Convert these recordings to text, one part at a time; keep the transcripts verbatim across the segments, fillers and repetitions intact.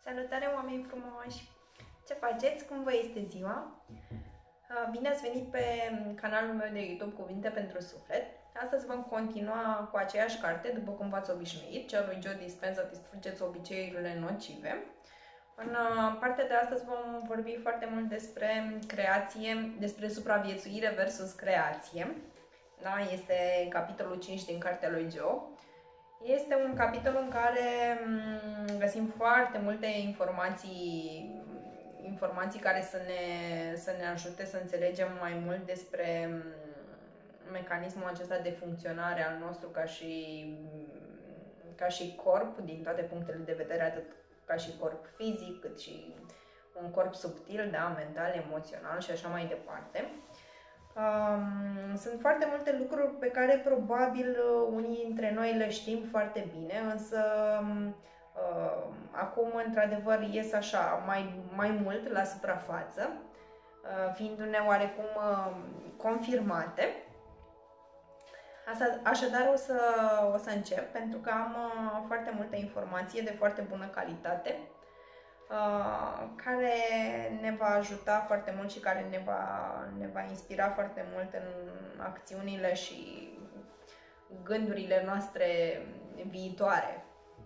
Salutare, oameni frumoși! Ce faceți? Cum vă este ziua? Bine ați venit pe canalul meu de YouTube Cuvinte pentru Suflet. Astăzi vom continua cu aceeași carte, după cum v-ați obișnuit, cea lui Joe Dispenza, Distrugeți obiceiurile nocive. În partea de astăzi vom vorbi foarte mult despre creație, despre supraviețuire versus creație. Da? Este capitolul cinci din cartea lui Joe. Este un capitol în care găsim foarte multe informații, informații care să ne, să ne ajute să înțelegem mai mult despre mecanismul acesta de funcționare al nostru ca și, ca și corp, din toate punctele de vedere, atât ca și corp fizic, cât și un corp subtil, da, mental, emoțional și așa mai departe. Um, sunt foarte multe lucruri pe care probabil unii dintre noi le știm foarte bine, însă uh, acum într-adevăr ies așa mai, mai mult la suprafață, uh, fiindu-ne oarecum uh, confirmate. Asta, așadar o să, o să încep, pentru că am uh, foarte multă informație de foarte bună calitate, Uh, care ne va ajuta foarte mult și care ne va, ne va inspira foarte mult în acțiunile și gândurile noastre viitoare.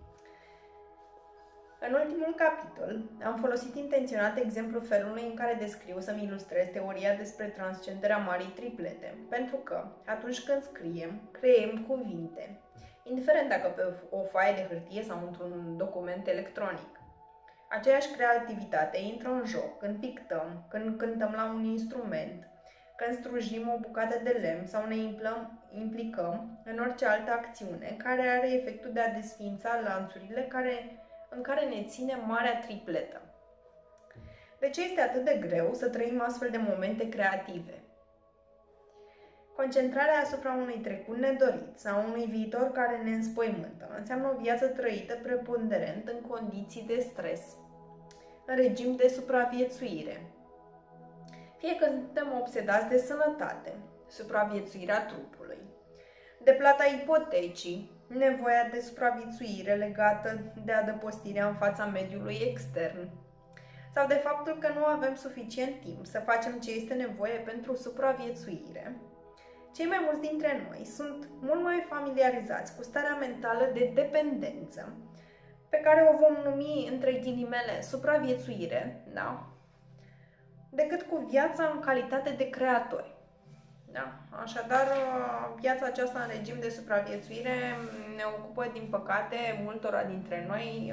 În ultimul capitol am folosit intenționat exemplul felului în care descriu să-mi ilustrez teoria despre transcenderea Marii Triplete, pentru că atunci când scriem, creăm cuvinte, indiferent dacă pe o foaie de hârtie sau într-un document electronic. Aceeași creativitate intră în joc când pictăm, când cântăm la un instrument, când strujim o bucată de lemn sau ne implicăm în orice altă acțiune care are efectul de a desființa lanțurile care, în care ne ține Marea Tripletă. De ce este atât de greu să trăim astfel de momente creative? Concentrarea asupra unui trecut nedorit sau unui viitor care ne înspăimântă înseamnă o viață trăită preponderent în condiții de stres, în regim de supraviețuire. Fie că suntem obsedați de sănătate, supraviețuirea trupului, de plata ipotecii, nevoia de supraviețuire legată de adăpostirea în fața mediului extern, sau de faptul că nu avem suficient timp să facem ce este nevoie pentru supraviețuire, cei mai mulți dintre noi sunt mult mai familiarizați cu starea mentală de dependență, pe care o vom numi între ghilimele supraviețuire, da? Decât cu viața în calitate de creatori. Da? Așadar, viața aceasta în regim de supraviețuire ne ocupă, din păcate, multora dintre noi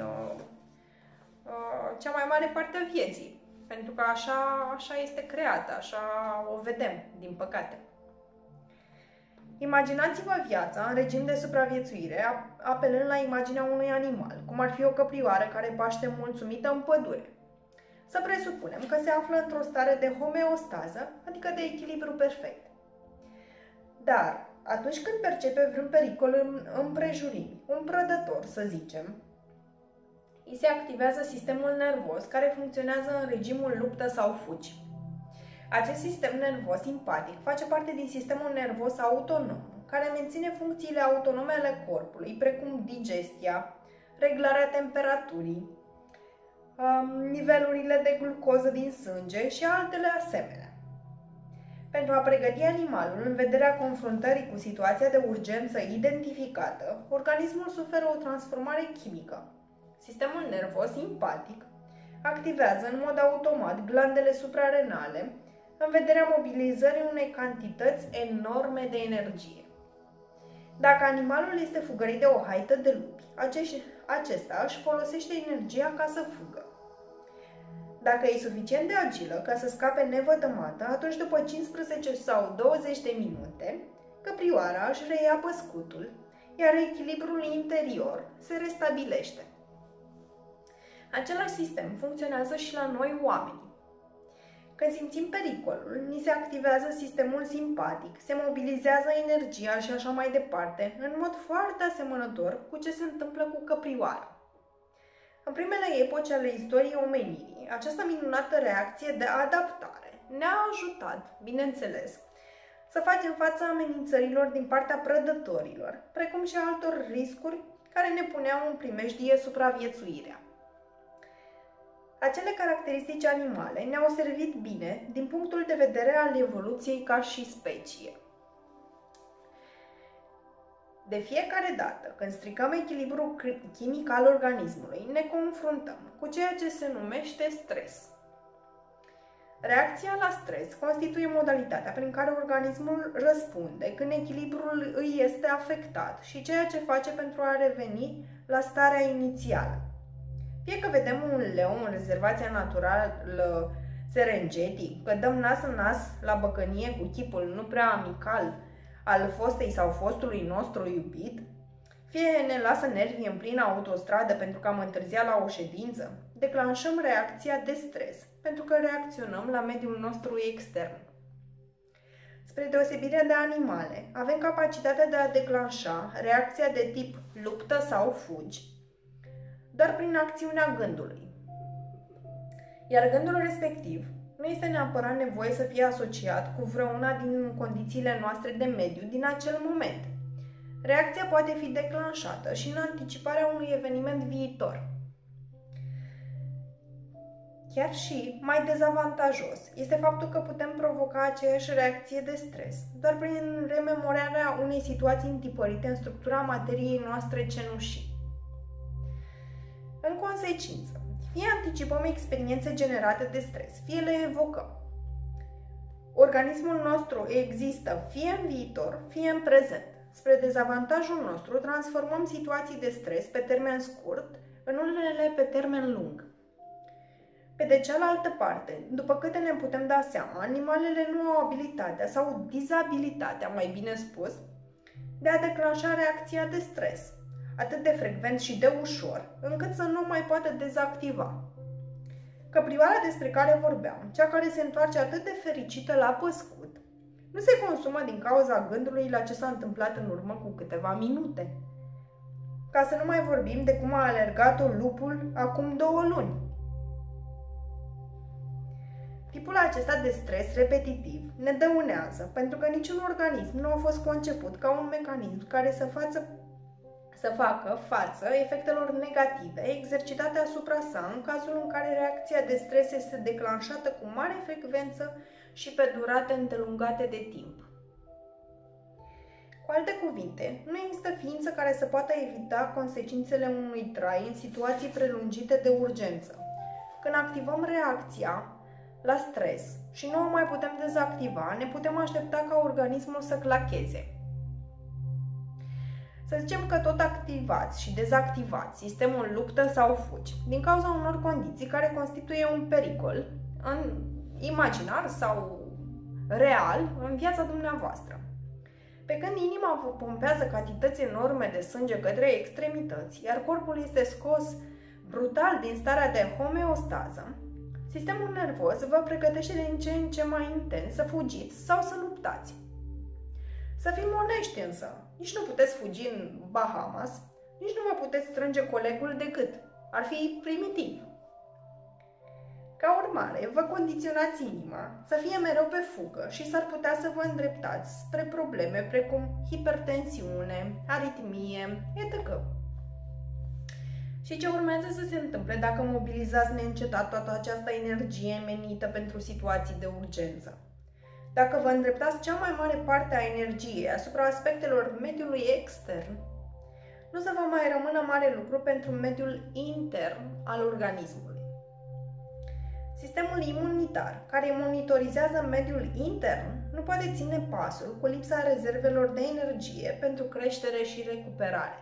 cea mai mare parte a vieții, pentru că așa, așa este creată, așa o vedem, din păcate. Imaginați-vă viața în regim de supraviețuire, apelând la imaginea unui animal, cum ar fi o căprioară care paște mulțumită în pădure. Să presupunem că se află într-o stare de homeostază, adică de echilibru perfect. Dar, atunci când percepe vreun pericol în împrejurimi, un prădător, să zicem, îi se activează sistemul nervos care funcționează în regimul luptă sau fugi. Acest sistem nervos simpatic face parte din sistemul nervos autonom, care menține funcțiile autonome ale corpului, precum digestia, reglarea temperaturii, nivelurile de glucoză din sânge și altele asemenea. Pentru a pregăti animalul în vederea confruntării cu situația de urgență identificată, organismul suferă o transformare chimică. Sistemul nervos simpatic activează în mod automat glandele suprarenale, în vederea mobilizării unei cantități enorme de energie. Dacă animalul este fugărit de o haită de lupi, acesta își folosește energia ca să fugă. Dacă e suficient de agilă ca să scape nevătămată, atunci după cincisprezece sau douăzeci de minute, căprioara își reia păscutul, iar echilibrul interior se restabilește. Același sistem funcționează și la noi oameni. Când simțim pericolul, ni se activează sistemul simpatic, se mobilizează energia și așa mai departe, în mod foarte asemănător cu ce se întâmplă cu căprioara. În primele epoci ale istoriei omenirii, această minunată reacție de adaptare ne-a ajutat, bineînțeles, să facem față amenințărilor din partea prădătorilor, precum și altor riscuri care ne puneau în primejdie supraviețuirea. Acele caracteristici animale ne-au servit bine din punctul de vedere al evoluției ca și specie. De fiecare dată când stricăm echilibrul chimic al organismului, ne confruntăm cu ceea ce se numește stres. Reacția la stres constituie modalitatea prin care organismul răspunde când echilibrul îi este afectat și ceea ce face pentru a reveni la starea inițială. Fie că vedem un leu în rezervația naturală Serengeti, că dăm nas în nas la băcănie cu chipul nu prea amical al fostei sau fostului nostru iubit, fie ne lasă nervii în plină autostradă pentru că am întârziat la o ședință, declanșăm reacția de stres, pentru că reacționăm la mediul nostru extern. Spre deosebire de animale, avem capacitatea de a declanșa reacția de tip luptă sau fugi, doar prin acțiunea gândului. Iar gândul respectiv nu este neapărat nevoie să fie asociat cu vreuna din condițiile noastre de mediu din acel moment. Reacția poate fi declanșată și în anticiparea unui eveniment viitor. Chiar și mai dezavantajos este faptul că putem provoca aceeași reacție de stres, doar prin rememorarea unei situații întipărite în structura materiei noastre cenușii. În consecință, fie anticipăm experiențe generate de stres, fie le evocăm. Organismul nostru există fie în viitor, fie în prezent. Spre dezavantajul nostru, transformăm situații de stres pe termen scurt în unele pe termen lung. Pe de cealaltă parte, după câte ne putem da seama, animalele nu au abilitatea sau dizabilitatea, mai bine spus, de a declanșa reacția de stres, atât de frecvent și de ușor, încât să nu mai poată dezactiva. Căprioara despre care vorbeam, cea care se întoarce atât de fericită la păscut, nu se consumă din cauza gândului la ce s-a întâmplat în urmă cu câteva minute. Ca să nu mai vorbim de cum a alergat-o lupul acum două luni. Tipul acesta de stres repetitiv ne dăunează, pentru că niciun organism nu a fost conceput ca un mecanism care să, față, să facă față efectelor negative exercitate asupra sa în cazul în care reacția de stres este declanșată cu mare frecvență și pe durate îndelungate de timp. Cu alte cuvinte, nu există ființă care să poată evita consecințele unui trai în situații prelungite de urgență. Când activăm reacția la stres și nu o mai putem dezactiva, ne putem aștepta ca organismul să clacheze. Să zicem că tot activați și dezactivați sistemul luptă sau fugi din cauza unor condiții care constituie un pericol în imaginar sau real în viața dumneavoastră. Pe când inima vă pompează cantități enorme de sânge către extremități, iar corpul este scos brutal din starea de homeostază, sistemul nervos vă pregătește din ce în ce mai intens să fugiți sau să luptați. Să fim onești însă, nici nu puteți fugi în Bahamas, nici nu vă puteți strânge colegul de gât. Ar fi primitiv. Ca urmare, vă condiționați inima să fie mereu pe fugă și s-ar putea să vă îndreptați spre probleme precum hipertensiune, aritmie, et cetera. Și ce urmează să se întâmple dacă mobilizați neîncetat toată această energie menită pentru situații de urgență? Dacă vă îndreptați cea mai mare parte a energiei asupra aspectelor mediului extern, nu să vă mai rămână mare lucru pentru mediul intern al organismului. Sistemul imunitar, care monitorizează mediul intern, nu poate ține pasul cu lipsa rezervelor de energie pentru creștere și recuperare.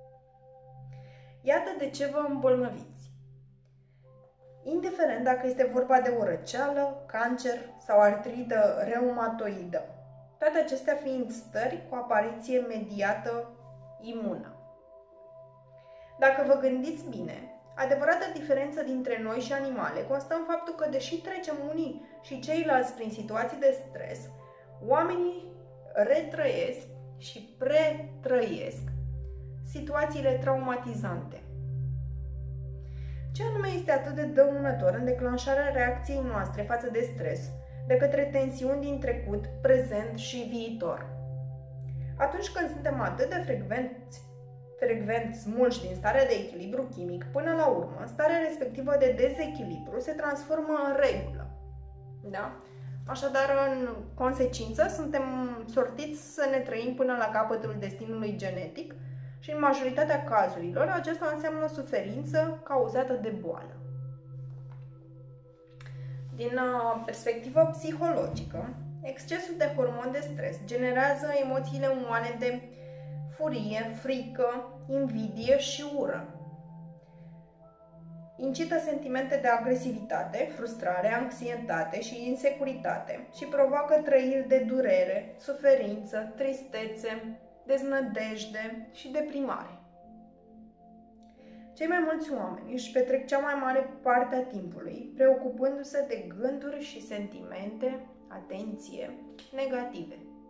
Iată de ce vă îmbolnăviți. Indiferent dacă este vorba de o răceală, cancer sau artrită reumatoidă, toate acestea fiind stări cu apariție mediată imună. Dacă vă gândiți bine, adevărata diferență dintre noi și animale constă în faptul că, deși trecem unii și ceilalți prin situații de stres, oamenii retrăiesc și pretrăiesc situațiile traumatizante. Ce anume este atât de dăunător în declanșarea reacției noastre față de stres, de către tensiuni din trecut, prezent și viitor? Atunci când suntem atât de frecvenți frecvent smulși din starea de echilibru chimic, până la urmă, starea respectivă de dezechilibru se transformă în regulă. Da? Așadar, în consecință, suntem sortiți să ne trăim până la capătul destinului genetic și în majoritatea cazurilor acesta înseamnă suferință cauzată de boală. Din perspectivă psihologică, excesul de hormon de stres generează emoțiile umane de furie, frică, invidie și ură. Incită sentimente de agresivitate, frustrare, anxietate și insecuritate și provoacă trăiri de durere, suferință, tristețe, deznădejde și deprimare. Cei mai mulți oameni își petrec cea mai mare parte a timpului preocupându-se de gânduri și sentimente, atenție, negative.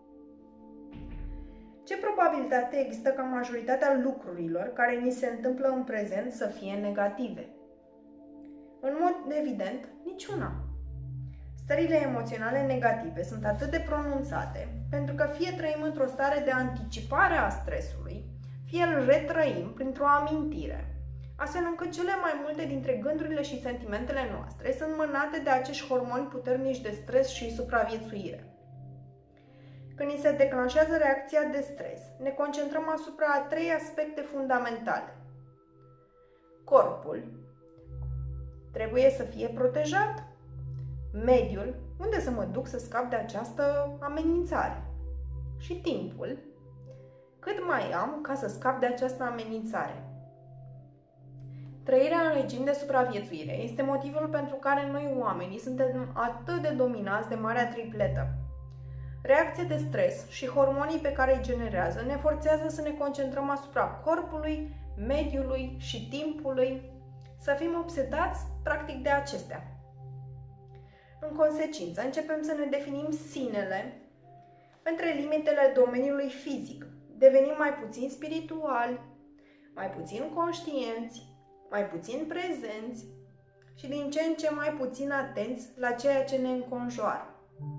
Ce probabilitate există ca majoritatea lucrurilor care ni se întâmplă în prezent să fie negative? În mod evident, niciuna. Stările emoționale negative sunt atât de pronunțate pentru că fie trăim într-o stare de anticipare a stresului, fie îl retrăim printr-o amintire, astfel încât cele mai multe dintre gândurile și sentimentele noastre sunt mânate de acești hormoni puternici de stres și supraviețuire. Când ni se declanșează reacția de stres, ne concentrăm asupra a trei aspecte fundamentale. Corpul trebuie să fie protejat, mediul, unde să mă duc să scap de această amenințare, și timpul, cât mai am ca să scap de această amenințare. Trăirea în regim de supraviețuire este motivul pentru care noi oamenii suntem atât de dominați de marea tripletă. Reacția de stres și hormonii pe care îi generează ne forțează să ne concentrăm asupra corpului, mediului și timpului, să fim obsedați practic de acestea. În consecință, începem să ne definim sinele între limitele domeniului fizic, devenim mai puțin spirituali, mai puțin conștienți, mai puțin prezenți și din ce în ce mai puțin atenți la ceea ce ne înconjoară.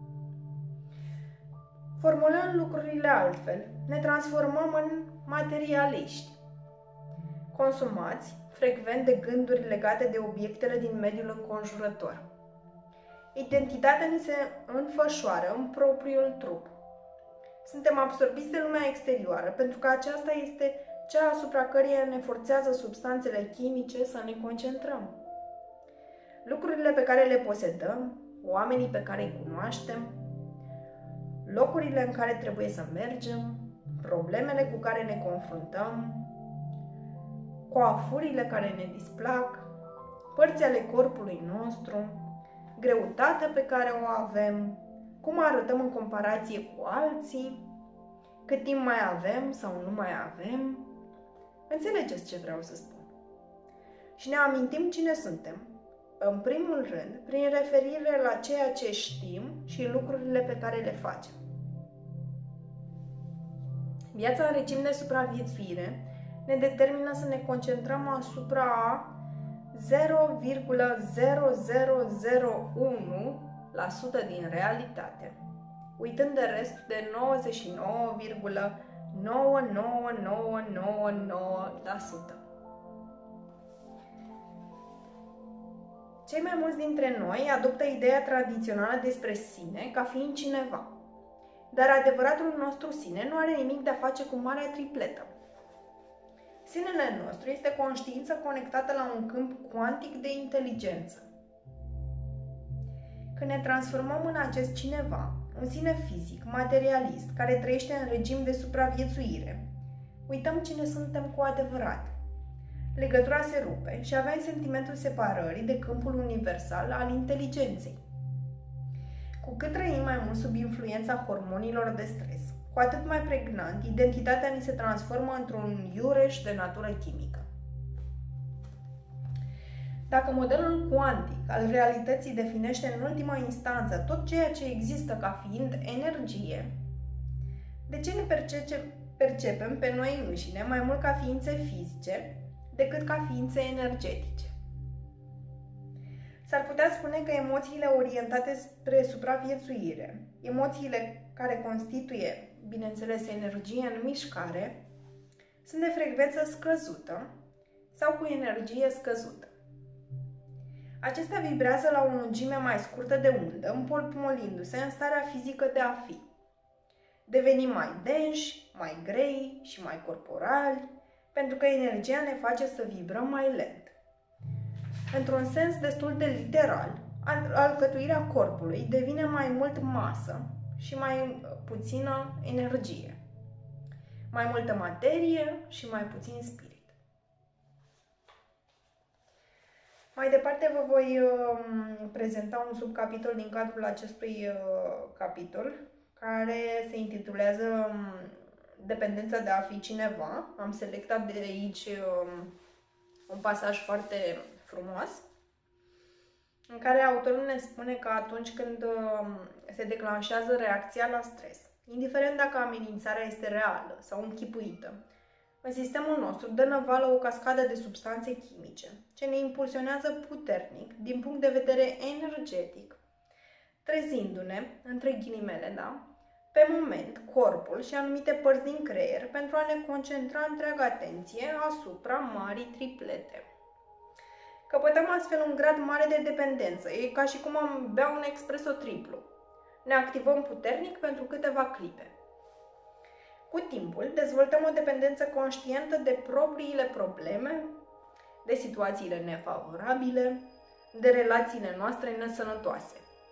Formulând lucrurile altfel, ne transformăm în materialiști, consumați frecvent de gânduri legate de obiectele din mediul înconjurător. Identitatea ni se înfășoară în propriul trup. Suntem absorbiți de lumea exterioară pentru că aceasta este cea asupra căreia ne forțează substanțele chimice să ne concentrăm. Lucrurile pe care le posedăm, oamenii pe care îi cunoaștem, locurile în care trebuie să mergem, problemele cu care ne confruntăm, coafurile care ne displac, părți ale corpului nostru, greutatea pe care o avem, cum arătăm în comparație cu alții, cât timp mai avem sau nu mai avem. Înțelegeți ce vreau să spun. Și ne amintim cine suntem, în primul rând, prin referire la ceea ce știm și lucrurile pe care le facem. Viața în regim de supraviețuire ne determină să ne concentrăm asupra zero virgulă zero zero zero unu la sută din realitate, uitând de restul de nouăzeci și nouă virgulă nouă nouă nouă nouă nouă la sută. Cei mai mulți dintre noi adoptă ideea tradițională despre sine ca fiind cineva, dar adevăratul nostru sine nu are nimic de a face cu marea tripletă. Sinele nostru este conștiință conectată la un câmp cuantic de inteligență. Când ne transformăm în acest cineva, un sine fizic, materialist, care trăiește în regim de supraviețuire, uităm cine suntem cu adevărat. Legătura se rupe și avem sentimentul separării de câmpul universal al inteligenței. Cu cât trăim mai mult sub influența hormonilor de stres, cu atât mai pregnant, identitatea ni se transformă într-un iureș de natură chimică. Dacă modelul cuantic al realității definește în ultima instanță tot ceea ce există ca fiind energie, de ce ne percepem, percepem pe noi înșine mai mult ca ființe fizice decât ca ființe energetice? S-ar putea spune că emoțiile orientate spre supraviețuire, emoțiile care constituie, bineînțeles, energie în mișcare, sunt de frecvență scăzută sau cu energie scăzută. Acestea vibrează la o lungime mai scurtă de undă, împotmolindu-se în starea fizică de a fi. Devenim mai denși, mai grei și mai corporali, pentru că energia ne face să vibrăm mai lent. Într-un sens destul de literal, alcătuirea corpului devine mai mult masă și mai puțină energie, mai multă materie și mai puțin spirit. Mai departe vă voi uh, prezenta un subcapitol din cadrul acestui uh, capitol, care se intitulează um, Dependența de a fi cineva. Am selectat de aici um, un pasaj foarte frumos, în care autorul ne spune că atunci când um, se declanșează reacția la stres, indiferent dacă amenințarea este reală sau închipuită, în sistemul nostru dă năvală o cascadă de substanțe chimice ce ne impulsionează puternic din punct de vedere energetic, trezindu-ne, între ghilimele, da, pe moment, corpul și anumite părți din creier pentru a ne concentra întreaga atenție asupra marii triplete. Căpătăm astfel un grad mare de dependență. E ca și cum am bea un espresso triplu. Ne activăm puternic pentru câteva clipe. Cu timpul, dezvoltăm o dependență conștientă de propriile probleme, de situațiile nefavorabile, de relațiile noastre nesănătoase.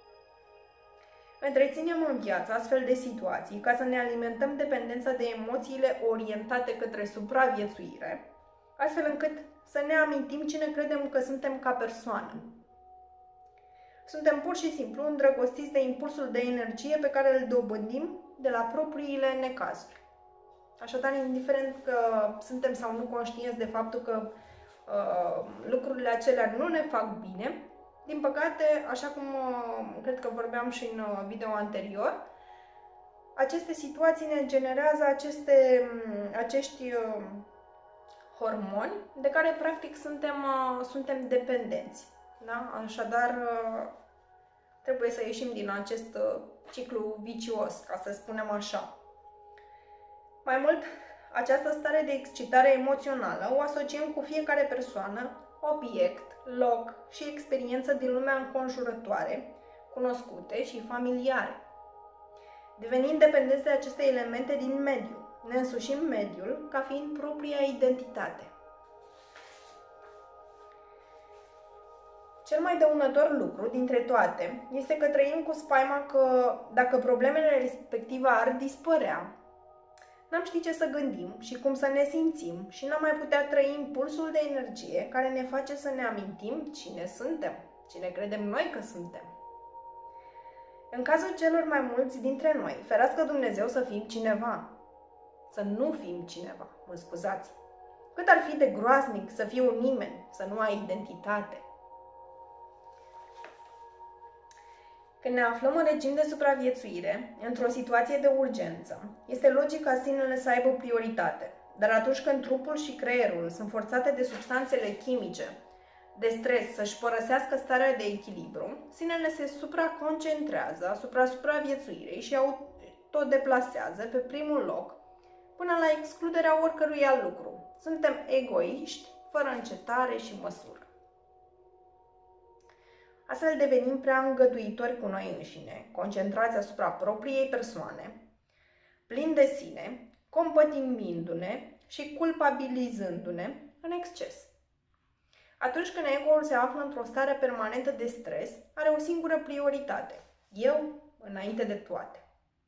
Întreținem în viață astfel de situații ca să ne alimentăm dependența de emoțiile orientate către supraviețuire, astfel încât să ne amintim cine credem că suntem ca persoană. Suntem pur și simplu îndrăgostiți de impulsul de energie pe care îl dobândim de la propriile necazuri. Așadar, indiferent că suntem sau nu conștienți de faptul că uh, lucrurile acelea nu ne fac bine, din păcate, așa cum uh, cred că vorbeam și în uh, video anterior, aceste situații ne generează aceste, acești uh, hormoni de care practic suntem, uh, suntem dependenți. Da? Așadar, uh, trebuie să ieșim din acest uh, ciclu vicios, ca să spunem așa. Mai mult, această stare de excitare emoțională o asociem cu fiecare persoană, obiect, loc și experiență din lumea înconjurătoare, cunoscute și familiare. Devenind dependenți de aceste elemente din mediu, ne însușim mediul ca fiind propria identitate. Cel mai dăunător lucru dintre toate este că trăim cu spaima că dacă problemele respective ar dispărea, n-am ști ce să gândim și cum să ne simțim și n-am mai putea trăi impulsul de energie care ne face să ne amintim cine suntem, cine credem noi că suntem. În cazul celor mai mulți dintre noi, ferească Dumnezeu să fim cineva, să nu fim cineva, mă scuzați. Cât ar fi de groaznic să fii un nimeni, să nu ai identitate. Când ne aflăm în regim de supraviețuire, într-o situație de urgență, este logic ca sinele să aibă prioritate. Dar atunci când trupul și creierul sunt forțate de substanțele chimice, de stres să-și părăsească starea de echilibru, sinele se supraconcentrează asupra supraviețuirii și tot deplasează pe primul loc, până la excluderea oricărui alt lucru. Suntem egoiști, fără încetare și măsură. Astfel devenim prea îngăduitori cu noi înșine, concentrați asupra propriei persoane, plini de sine, compătimindu-ne și culpabilizându-ne în exces. Atunci când ego-ul se află într-o stare permanentă de stres, are o singură prioritate: eu înainte de toate.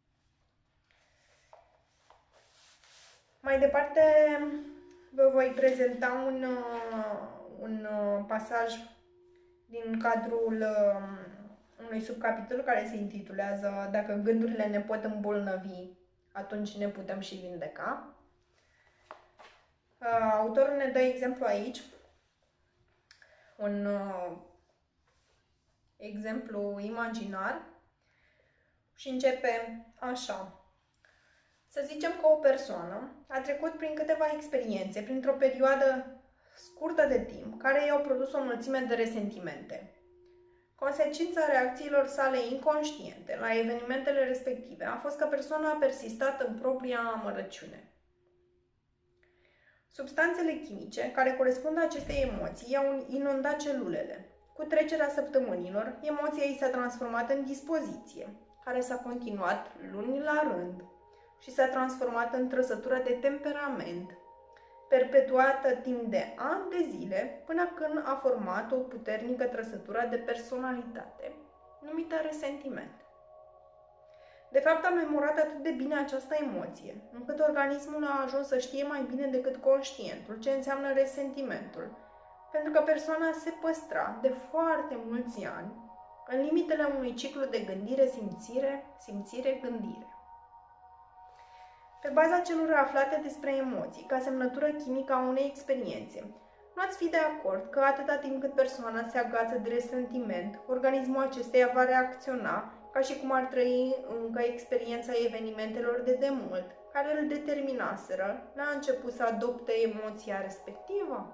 Mai departe vă voi prezenta un, un pasaj din cadrul unui subcapitol care se intitulează Dacă gândurile ne pot îmbolnăvi, atunci ne putem și vindeca. Autorul ne dă exemplu aici, un exemplu imaginar și începe așa. Să zicem că o persoană a trecut prin câteva experiențe, printr-o perioadă scurtă de timp, care i-au produs o mulțime de resentimente. Consecința reacțiilor sale inconștiente la evenimentele respective a fost că persoana a persistat în propria amărăciune. Substanțele chimice care corespund acestei emoții i-au inundat celulele. Cu trecerea săptămânilor, emoția i s-a transformat în dispoziție, care s-a continuat luni la rând și s-a transformat în trăsătură de temperament, perpetuată timp de ani de zile, până când a format o puternică trăsătură de personalitate, numită resentiment. De fapt, a memorat atât de bine această emoție, încât organismul a ajuns să știe mai bine decât conștientul ce înseamnă resentimentul, pentru că persoana se păstra de foarte mulți ani în limitele unui ciclu de gândire-simțire, simțire-gândire. Pe baza celor aflate despre emoții, ca semnătură chimică a unei experiențe, nu ați fi de acord că atâta timp cât persoana se agață de resentiment, organismul acesteia va reacționa ca și cum ar trăi încă experiența evenimentelor de demult, care îl determinaseră la început să adopte emoția respectivă?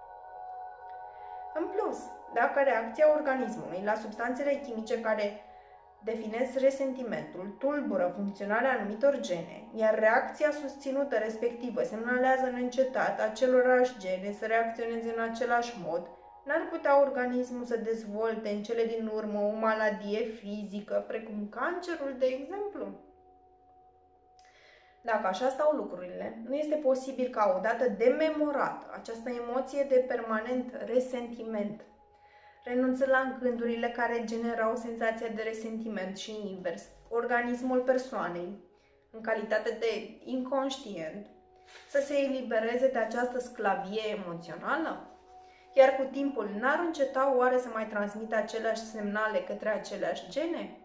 În plus, dacă reacția organismului la substanțele chimice care definesc resentimentul tulbură funcționarea anumitor gene, iar reacția susținută respectivă semnalează neîncetat acelorași gene să reacționeze în același mod, n-ar putea organismul să dezvolte în cele din urmă o maladie fizică, precum cancerul, de exemplu? Dacă așa stau lucrurile, nu este posibil ca odată dememorat această emoție de permanent resentiment, renunțând la gândurile care generau senzația de resentiment și invers, organismul persoanei, în calitate de inconștient, să se elibereze de această sclavie emoțională? Iar cu timpul n-ar înceta oare să mai transmită aceleași semnale către aceleași gene?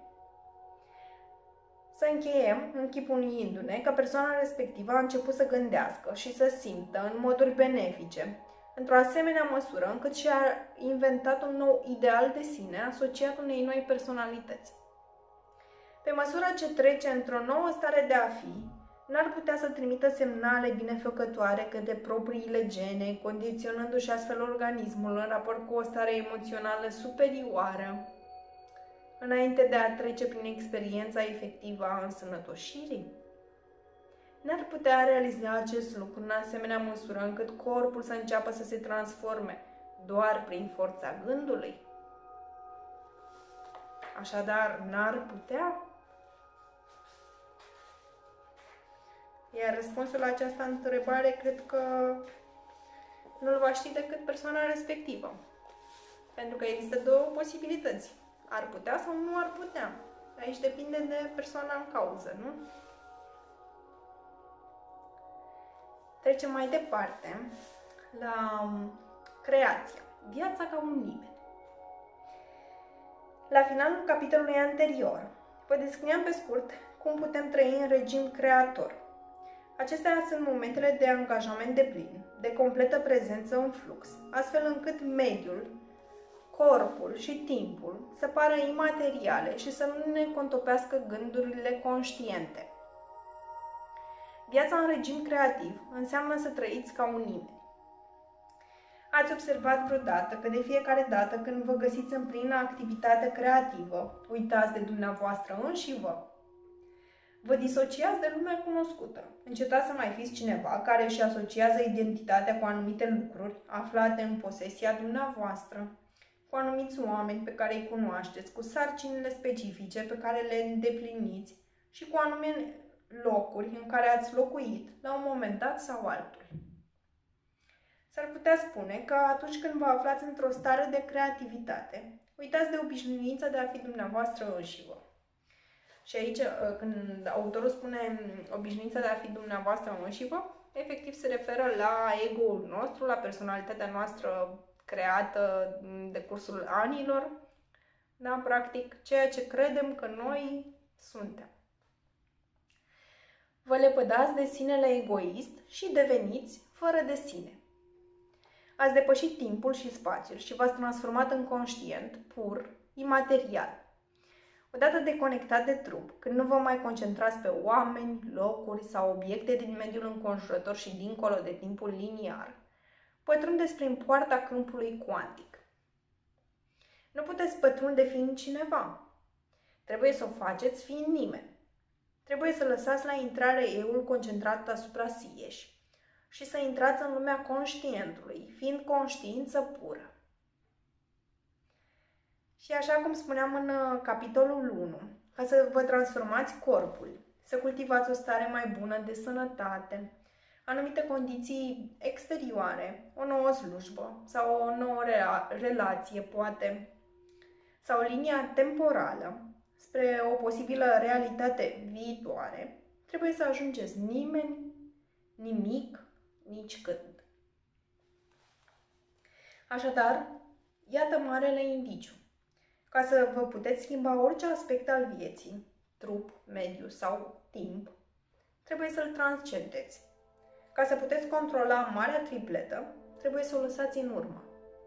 Să încheiem închipuindu-ne că persoana respectivă a început să gândească și să simtă în moduri benefice, într-o asemenea măsură încât și-a inventat un nou ideal de sine asociat unei noi personalități. Pe măsură ce trece într-o nouă stare de a fi, n-ar putea să trimită semnale binefăcătoare către propriile gene, condiționându-și astfel organismul în raport cu o stare emoțională superioară, înainte de a trece prin experiența efectivă a însănătoșirii? N-ar putea realiza acest lucru în asemenea măsură încât corpul să înceapă să se transforme doar prin forța gândului? Așadar, n-ar putea? Iar răspunsul la această întrebare cred că nu-l va ști decât persoana respectivă. Pentru că există două posibilități. Ar putea sau nu ar putea. Aici depinde de persoana în cauză, nu? Trecem mai departe la creația. Viața ca un nimeni. La finalul capitolului anterior, vă descriam pe scurt cum putem trăi în regim creator. Acestea sunt momentele de angajament deplin, de completă prezență în flux, astfel încât mediul, corpul și timpul să pară imateriale și să nu ne contopească gândurile conștiente. Viața în regim creativ înseamnă să trăiți ca un nimeni. Ați observat vreodată că de fiecare dată când vă găsiți în plină activitate creativă, uitați de dumneavoastră înșivă? Vă disociați de lumea cunoscută. Încetați să mai fiți cineva care își asociază identitatea cu anumite lucruri aflate în posesia dumneavoastră, cu anumiți oameni pe care îi cunoașteți, cu sarcinile specifice pe care le îndepliniți și cu anumite locuri în care ați locuit la un moment dat sau altul. S-ar putea spune că atunci când vă aflați într-o stare de creativitate, uitați de obișnuința de a fi dumneavoastră înșivă. Și aici, când autorul spune obișnuința de a fi dumneavoastră înșivă, efectiv se referă la ego-ul nostru, la personalitatea noastră creată de cursul anilor, da, practic, ceea ce credem că noi suntem. Vă lepădați de sinele egoist și deveniți fără de sine. Ați depășit timpul și spațiul și v-ați transformat în conștient, pur, imaterial. Odată deconectat de trup, când nu vă mai concentrați pe oameni, locuri sau obiecte din mediul înconjurător și dincolo de timpul liniar, pătrundeți prin poarta câmpului cuantic. Nu puteți pătrunde fiind cineva. Trebuie să o faceți fiind nimeni. Trebuie să lăsați la intrare eul concentrat asupra sieși și să intrați în lumea conștientului, fiind conștiință pură. Și așa cum spuneam în capitolul unu, ca să vă transformați corpul, să cultivați o stare mai bună de sănătate, anumite condiții exterioare, o nouă slujbă sau o nouă relație, poate, sau linia temporală spre o posibilă realitate viitoare, trebuie să ajungeți nimeni, nimic, nici când. Așadar, iată marele indiciu. Ca să vă puteți schimba orice aspect al vieții, trup, mediu sau timp, trebuie să-l transcendeți. Ca să puteți controla marea tripletă, trebuie să o lăsați în urmă.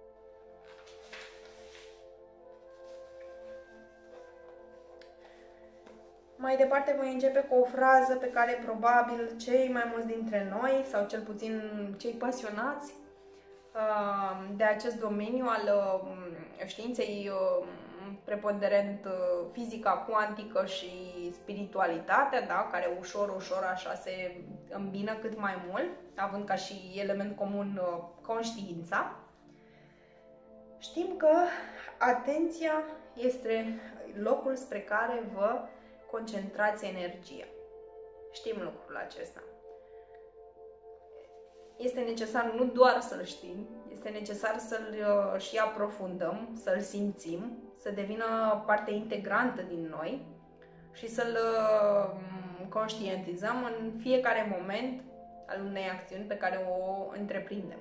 Mai departe voi începe cu o frază pe care probabil cei mai mulți dintre noi, sau cel puțin cei pasionați de acest domeniu al științei preponderent fizica cuantică și spiritualitatea, da, care ușor, ușor așa se îmbină cât mai mult, având ca și element comun conștiința. Știm că atenția este locul spre care vă concentrați energia. Știm lucrul acesta. Este necesar nu doar să-l știm, este necesar să-l și aprofundăm, să-l simțim, să devină parte integrantă din noi și să-l conștientizăm în fiecare moment al unei acțiuni pe care o întreprindem.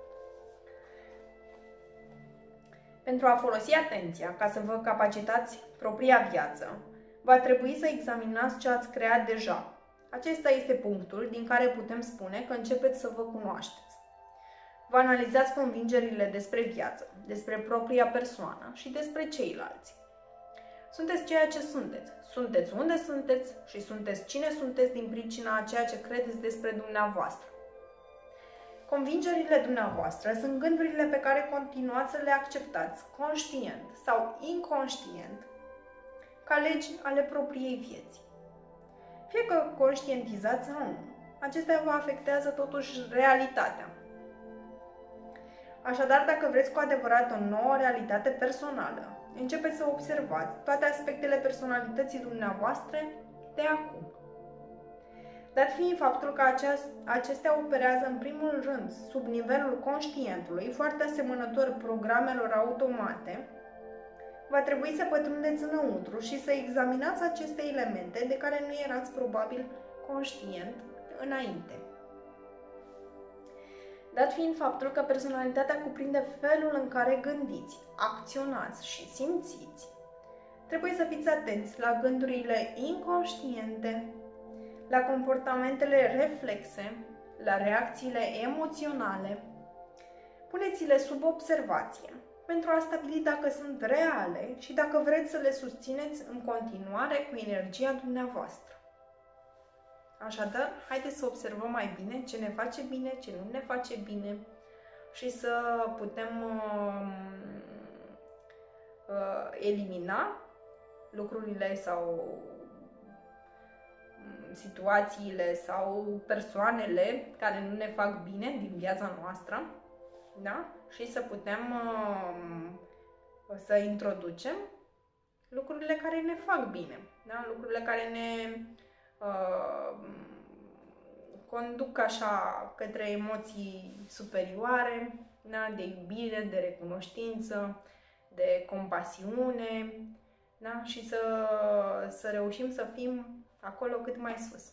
Pentru a folosi atenția ca să vă capacitați propria viață, va trebui să examinați ce ați creat deja. Acesta este punctul din care putem spune că începeți să vă cunoașteți. Vă analizați convingerile despre viață, despre propria persoană și despre ceilalți. Sunteți ceea ce sunteți, sunteți unde sunteți și sunteți cine sunteți din pricina a ceea ce credeți despre dumneavoastră. Convingerile dumneavoastră sunt gândurile pe care continuați să le acceptați, conștient sau inconștient, ca legi ale propriei vieți. Fie că conștientizați sau nu, acestea vă afectează totuși realitatea. Așadar, dacă vreți cu adevărat o nouă realitate personală, începeți să observați toate aspectele personalității dumneavoastră de acum. Dat fiind faptul că acestea operează în primul rând sub nivelul conștientului, foarte asemănător programelor automate, va trebui să pătrundeți înăuntru și să examinați aceste elemente de care nu erați probabil conștient înainte. Dat fiind faptul că personalitatea cuprinde felul în care gândiți, acționați și simțiți, trebuie să fiți atenți la gândurile inconștiente, la comportamentele reflexe, la reacțiile emoționale. Puneți-le sub observație pentru a stabili dacă sunt reale și dacă vreți să le susțineți în continuare cu energia dumneavoastră. Așadar, haideți să observăm mai bine ce ne face bine, ce nu ne face bine și să putem uh, uh, elimina lucrurile sau situațiile sau persoanele care nu ne fac bine din viața noastră, da? Și să putem uh, să introducem lucrurile care ne fac bine, da? Lucrurile care ne uh, conduc așa către emoții superioare, da? De iubire, de recunoștință, de compasiune, da? Și să, să reușim să fim acolo cât mai sus.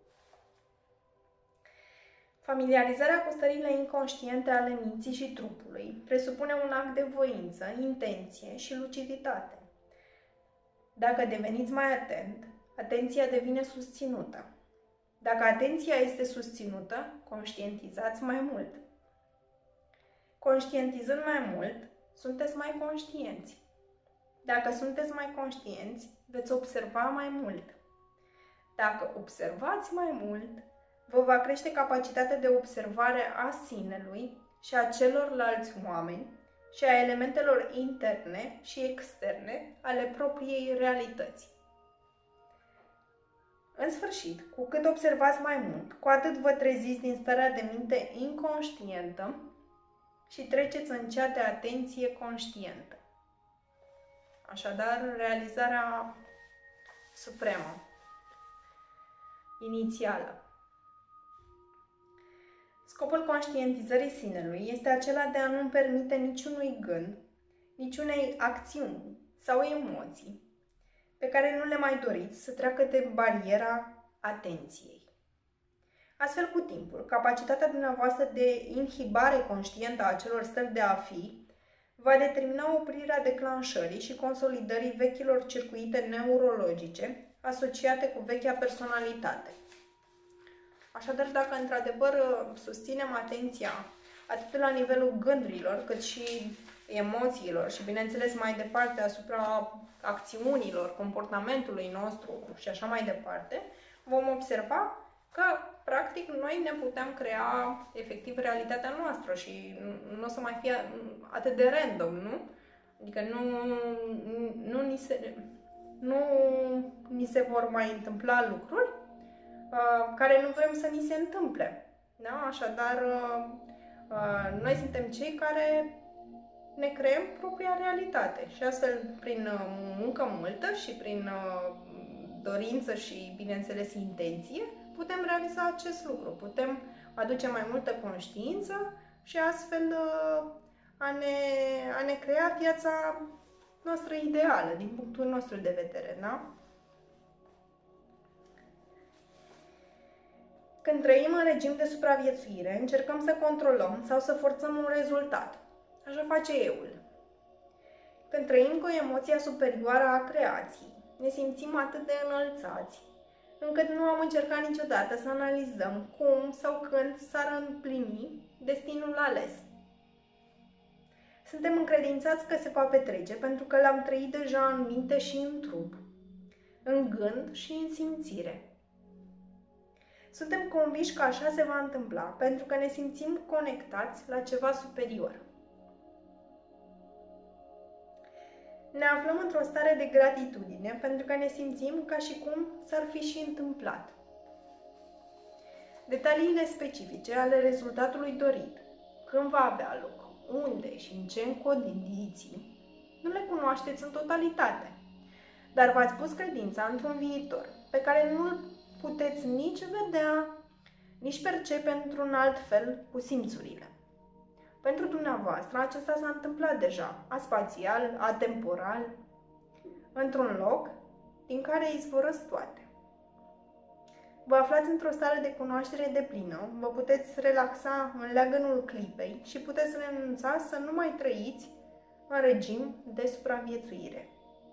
Familiarizarea cu stările inconștiente ale minții și trupului presupune un act de voință, intenție și luciditate. Dacă deveniți mai atent, atenția devine susținută. Dacă atenția este susținută, conștientizați mai mult. Conștientizând mai mult, sunteți mai conștienți. Dacă sunteți mai conștienți, veți observa mai mult. Dacă observați mai mult, vă va crește capacitatea de observare a sinelui și a celorlalți oameni și a elementelor interne și externe ale propriei realități. În sfârșit, cu cât observați mai mult, cu atât vă treziți din starea de minte inconștientă și treceți în cea de atenție conștientă. Așadar, realizarea supremă, inițială. Scopul conștientizării sinelui este acela de a nu permite niciunui gând, niciunei acțiuni sau emoții pe care nu le mai doriți să treacă de bariera atenției. Astfel, cu timpul, capacitatea dumneavoastră de inhibare conștientă a acelor stări de a fi va determina oprirea declanșării și consolidării vechilor circuite neurologice asociate cu vechea personalitate. Așadar, dacă într-adevăr susținem atenția atât la nivelul gândurilor, cât și emoțiilor și, bineînțeles, mai departe asupra acțiunilor, comportamentului nostru și așa mai departe, vom observa că, practic, noi ne putem crea efectiv realitatea noastră și nu o să mai fie atât de random, nu? Adică nu, nu, ni, se, nu ni se vor mai întâmpla lucruri uh, care nu vrem să ni se întâmple. Da? Așadar, uh, uh, noi suntem cei care ne creăm propria realitate și astfel, prin muncă multă și prin uh, dorință și, bineînțeles, intenție, putem realiza acest lucru. Putem aduce mai multă conștiință și astfel uh, a, ne, a ne crea viața noastră ideală, din punctul nostru de vedere, da? Când trăim în regim de supraviețuire, încercăm să controlăm sau să forțăm un rezultat. Așa face euul. Când trăim cu emoția superioară a creației, ne simțim atât de înălțați, încât nu am încercat niciodată să analizăm cum sau când s-ar împlini destinul ales. Suntem încredințați că se va petrece pentru că l-am trăit deja în minte și în trup, în gând și în simțire. Suntem convinși că așa se va întâmpla pentru că ne simțim conectați la ceva superior. Ne aflăm într-o stare de gratitudine pentru că ne simțim ca și cum s-ar fi și întâmplat. Detaliile specifice ale rezultatului dorit, când va avea loc, unde și în ce condiții, nu le cunoașteți în totalitate, dar v-ați pus credința într-un viitor pe care nu-l puteți nici vedea, nici percepe într-un alt fel cu simțurile. Pentru dumneavoastră, acesta s-a întâmplat deja, aspațial, atemporal, într-un loc din care izvorăsc toate. Vă aflați într-o stare de cunoaștere deplină, vă puteți relaxa în leagănul clipei și puteți renunța să nu mai trăiți în regim de supraviețuire.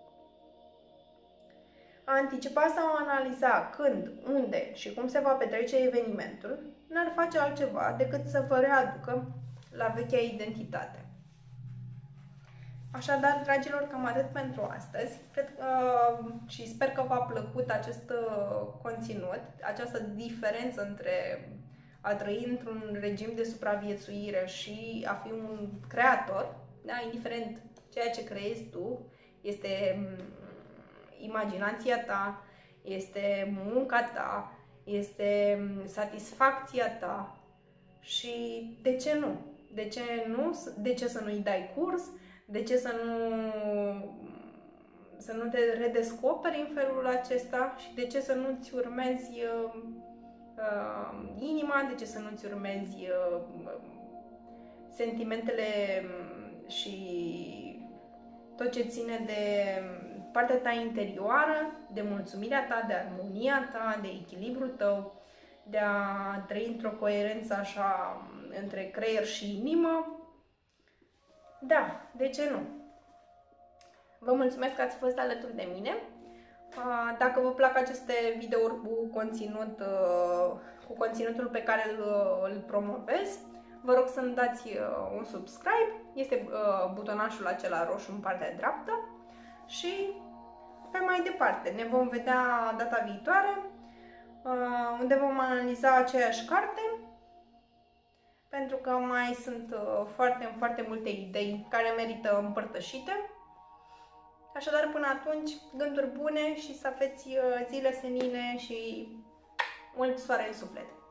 A anticipa sau a analiza când, unde și cum se va petrece evenimentul n-ar face altceva decât să vă readucă la vechea identitate. Așadar, dragilor, cam atât pentru astăzi. Cred că, și sper că v-a plăcut acest conținut, această diferență între a trăi într-un regim de supraviețuire și a fi un creator, da? Indiferent ceea ce creezi tu, este imaginația ta, este munca ta, este satisfacția ta și de ce nu? De ce nu? De ce să nu-i dai curs? De ce să nu, să nu te redescoperi în felul acesta? Și de ce să nu-ți urmezi uh, uh, inima? De ce să nu-ți urmezi uh, sentimentele și tot ce ține de partea ta interioară, de mulțumirea ta, de armonia ta, de echilibrul tău, de a trăi într-o coerență așa între creier și inimă? Da, de ce nu? Vă mulțumesc că ați fost alături de mine. Dacă vă plac aceste videouri cu conținut, cu conținutul pe care îl, îl promovez, vă rog să-mi dați un subscribe. Este butonașul acela roșu în partea dreaptă. Și pe mai departe, ne vom vedea data viitoare, unde vom analiza aceeași carte, pentru că mai sunt foarte, foarte multe idei care merită împărtășite. Așadar, până atunci, gânduri bune și să aveți zile senine și mult soare în suflet!